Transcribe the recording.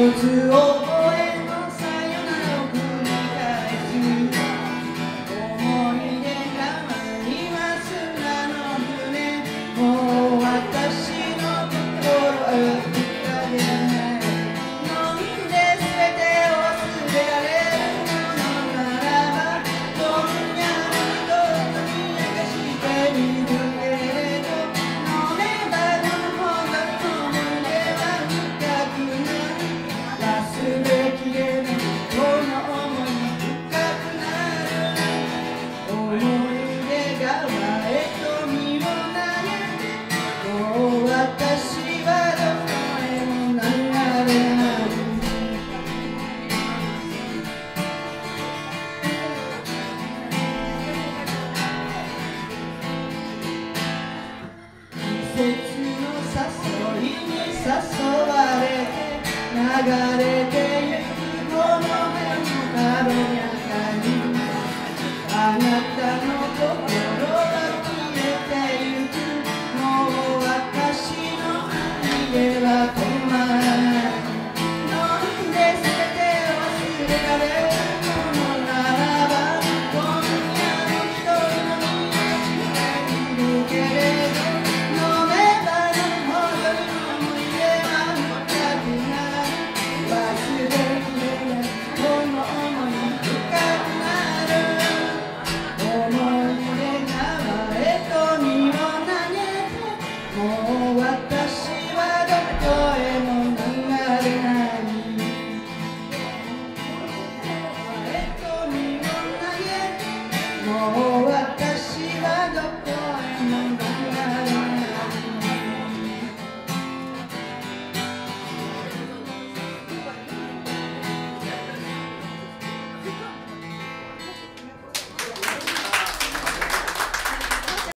つ覚えのさよならを繰り返す思い出が舞います砂の船もう私の心へ行かれない飲んで全てを忘れられるものならばどんなにどんなに明かしてみるけれど飲めば飲むほど思い出は深くなる忘れきれないこの想い深くなる思い出が前と身を投げもう私はどこへも流れない季節の誘いに誘われて流れてゆくこの辺の軽やかにあなたの心